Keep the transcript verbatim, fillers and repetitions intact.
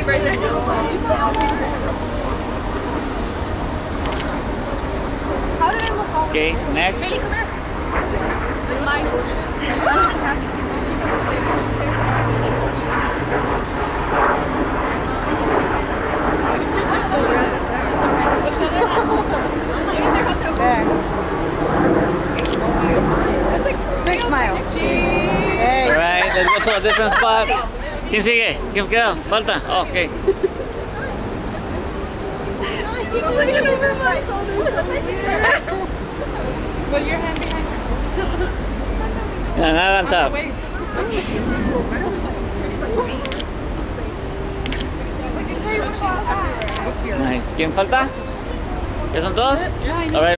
right there. How did I look over? Okay, next. Bailey, come here. Smile. There. Big smile. Hey. Alright, let's go to a different spot. ¿Quién sigue? ¿Quién queda? Falta. Oh, okay. Put your hand behind Yeah, nada on top. your waist. Nice. ¿Quién falta? ¿Ya son todos? Alright.